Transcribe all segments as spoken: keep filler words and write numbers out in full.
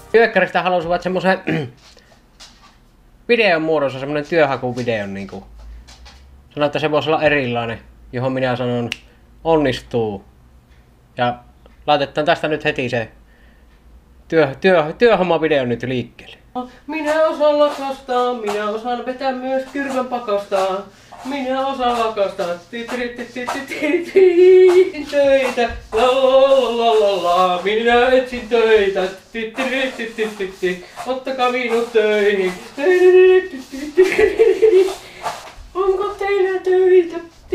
Työkkäristä halusivat semmoisen videon muodossa, semmonen työhakuvideon niinku. Sanoin, että se voisi olla erilainen, johon minä sanon onnistuu. Ja laitetaan tästä nyt heti se työ, työ, työhommavideo nyt liikkeelle. Minä osaan lakastaa, minä osaan vetää myös kyrvän pakastaa. Minä osaan lakastaa töitä, la la la la la. Minä etsin töitä, ottakaa minut töihin. Onko teillä töitä?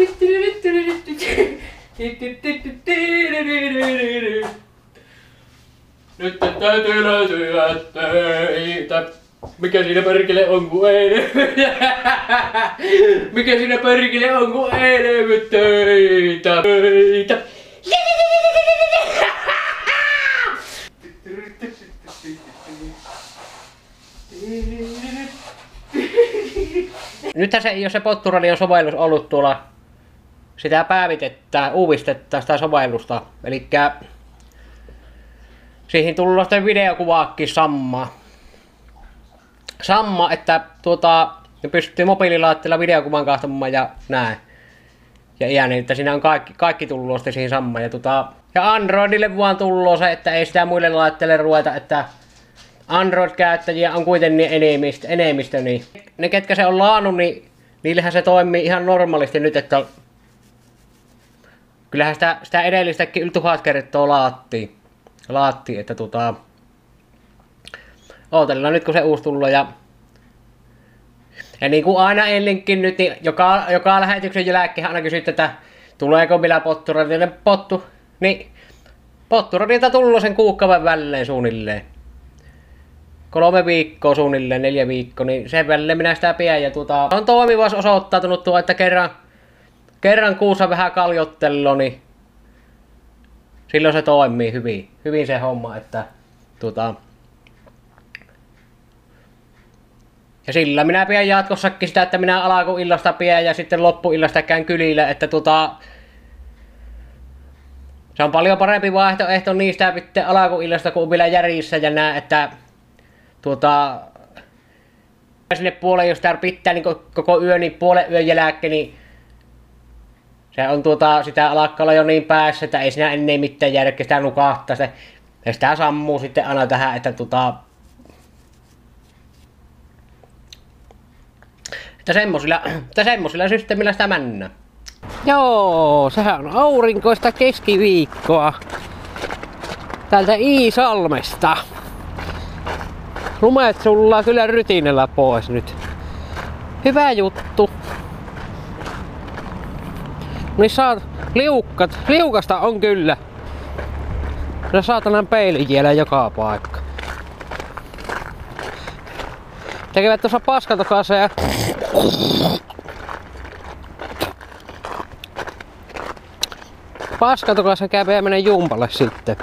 Nyt täytyy löytyä töitä. Mikä siinä perkele on kun ei löydy? Mikä siinä perkele on kun ei löydy töitä? Töitä. Nythän se ei ole se Potturadion sovellus ollut tuolla. Sitä päivitetään, uudistetaan sitä sovellusta. Elikkä siihen tullut sitten videokuvaakin samma. Samma, että tuota, ne pystyy mobiililaitteella videokuvan kahtomaan ja näin. Ja iän, että siinä on kaikki, kaikki tullut sitten siihen sammaan. Ja, tuota, ja Androidille vaan tullut se, että ei sitä muille laitteille ruveta, että Android-käyttäjiä on kuitenkin enemmistö, enemmistö niin. Ne ketkä se on laannut, niin niillähän se toimii ihan normaalisti nyt, että kyllähän sitä, sitä edellistäkin yli tuhat kertaa laattiin. Laattiin, että tota ootellaan nyt kun se uusi tullut ja ja niin kuin aina ennenkin nyt, niin joka, joka lähetyksen jälkeen aina kysyt, että tuleeko vielä Potturadille pottu, niin Potturadilta tullut sen kuukauden välein suunnilleen. Kolme viikkoa suunnilleen, neljä viikkoa, niin sen välillä minä sitä pidän ja tuota on toimivas osoittautunut tuo, että kerran kerran kuussa vähän kaljottelua, niin silloin se toimii hyvin, hyvin se homma, että tuota ja sillä minä pidän jatkossakin sitä, että minä alkuillasta pidän ja sitten loppuillasta käyn kylillä, että tuota se on paljon parempi vaihtoehto niistä pitää alkuillasta kuin vielä järjissä ja nää, että tuota sinne puoleen, jos täällä pitää niin koko yö, niin puolen yön jälkeen, niin se on tuota, sitä alkaa olla jo niin päässä, että ei siinä ennen mitään järkeä sitä nukahtaa. Sitä, ja sitä sammuu sitten aina tähän, että tuota että semmosilla, että semmosilla systeemillä sitä mennään. Joo, sehän on aurinkoista keskiviikkoa. Täältä Iisalmesta. Lumet sullaa kyllä rytinellä pois nyt. Hyvä juttu. Niin saat liukkat. Liukasta on kyllä. No saatanan peilikielä joka paikka. Tekevät tuossa paskatokassa ja paskatokassa käy menee jumpalle sitten.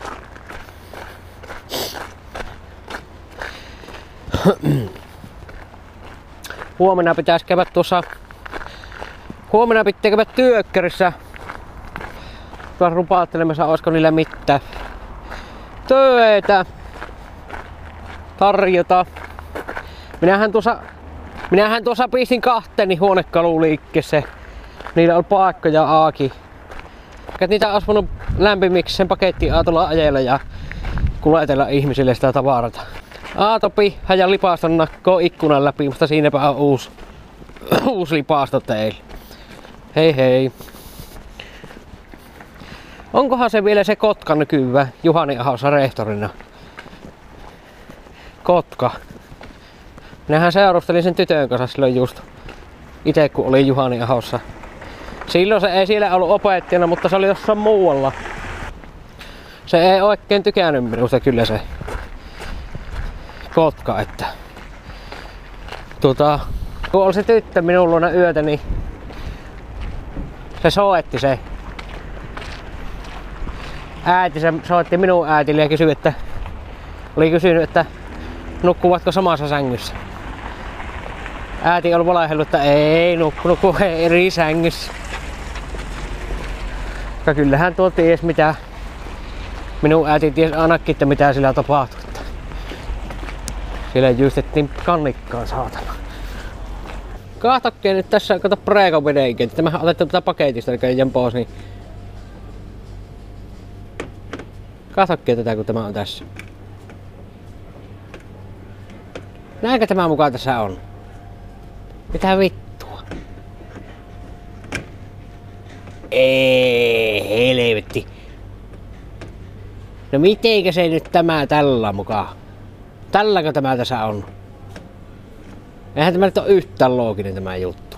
Huomenna pitäisi käydä tuossa. Huomenna pitää käydä työkkärissä. Tuossa rupaattelemassa, olisiko niillä mitään töitä tarjota. Minähän tuossa, minähän tuossa pistin kahteeni huonekaluun liikkeeseen. Niillä on paikka ja aaki. Niitä olisi voinut lämpimiksi sen pakettiin aatolla ajella ja kuljetella ihmisille sitä tavarata. Aato piha ja lipaston nakkoo ikkunan läpi, mutta siinäpä on uusi, uusi lipasto teille. Hei hei. Onkohan se vielä se Kotka nykyään Juhani Ahossa rehtorina? Kotka. Minähän seurustelin sen tytön kanssa silloin just. Ite kun oli Juhani Ahossa. Silloin se ei siellä ollut opettajana, mutta se oli jossain muualla. Se ei oikein tykännyt minusta kyllä se Kotka, että tuota, kun oli se tyttö minun luona yötä, niin se soitti se äiti, se soitti minun äitille ja kysyi, että oli kysynyt, että nukkuvatko samassa sängyssä. Äiti oli valehdellut, että ei nukkunut kuin eri sängyssä. Ja kyllähän tuo ties mitä, minun äiti ties ainakin, että mitä sillä tapahtui. Siellä jyystettiin kannikkaa, saatana. Kahtokkeen nyt tässä, kato Preekon vedenkin. Tämähän on otettu tätä paketista, eli jän pois, niin... Kahtokkeen tätä, kun tämä on tässä. Näinkö tämä mukaan tässä on? Mitä vittua? Ei, helvetti. No mitenkä se nyt tämä tällä mukaan? Tälläkö tämä tässä on? Eihän tämä nyt ole yhtään looginen tämä juttu.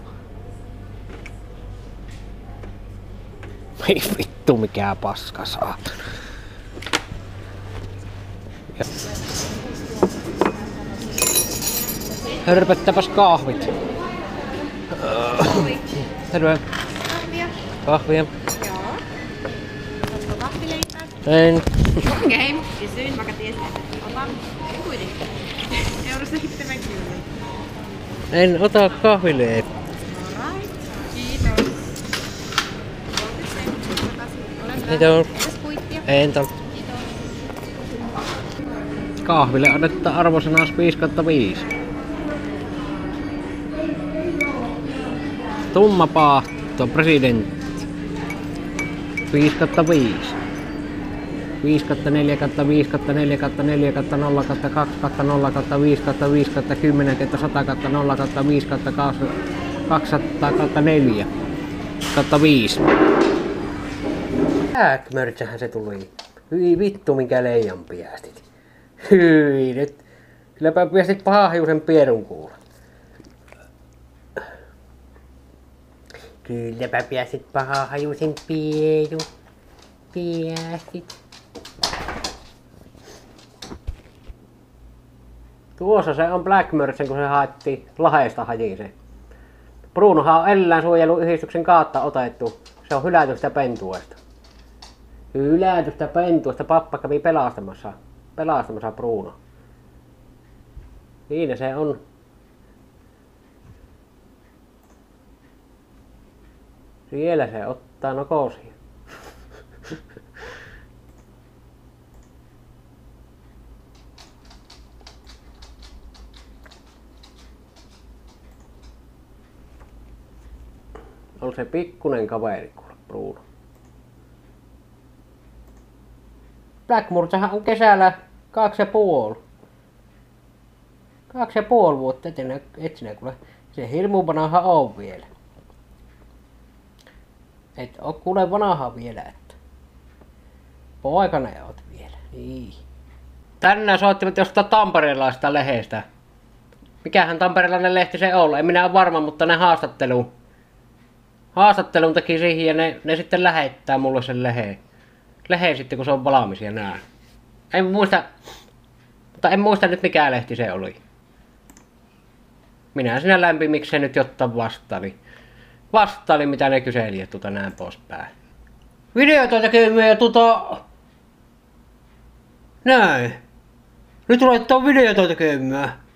Ei vittu mikään paska saatana. Hörpöttäpäs kahvit. Terve. Kahvia. Kahvia. Joo. Otatko kahvileipää? En. Okei. Okay. Kysyin, vaikka tiesin, että otan. En kuitenkin. Euro seitsemänkymmentä. En ota kahvileipää. Alright. Kiitos. Ole hyvä. Kiitos. Entäs kuittia? En ota. Kiitos. Kahville annetaan arvosana viisi kautta viisi. Tumma paahto, presidentti. viisi kautta viisi. viisi kautta neljä kautta viisi kautta neljä kautta neljä kautta nolla kautta kaksi kautta nolla kautta viisi kautta viisi kautta kymmenen kautta sata kautta nolla kautta viisi kautta kaksisataa kautta neljä kautta viisi. Ääkmörtsähän se tuli. Hyi vittu minkä leijan piästit. Hyi nyt. Kylläpä piästit pahahiusen pierun kuulla. Kylläpä piästit pahahiusen pierun. Piästit. Tuossa se on Black Merchant, kun se haettiin Lahdesta hajiseen. Brunohan on eläinsuojeluyhdistyksen kautta otettu. Se on hylätystä pentuesta. Hylätystä pentuesta pappa kävi pelastamassa. Pelastamassa Bruno. Siinä se on. Siellä se ottaa nokosia. On se pikkunen kaveri, kuule, Bruno. Blackmoorsahan on kesällä kaksi ja puoli. Kaksi ja puoli vuotta etenä, etsinä, kuule. Se hirmu vanha on vielä. Et oo kuule vanha vielä, että. Poikana oot vielä, niin. Tänään soittivat jostain tamperelaista lehdestä. Mikähän tamperelainen lehti se on? En minä ole varma, mutta ne haastattelu. Haastattelun teki siihen ja ne, ne sitten lähettää mulle sen leheen. Leheen sitten kun se on valmis ja nää. En muista, mutta en muista nyt mikä lehti se oli. Minä sinä lämpimiksi se nyt jotta vastaili. Vastaili mitä ne kyseli ja tuota näin poispäin. Videota tekemään ja tuota... Näin. Nyt laittaa videota tekemään.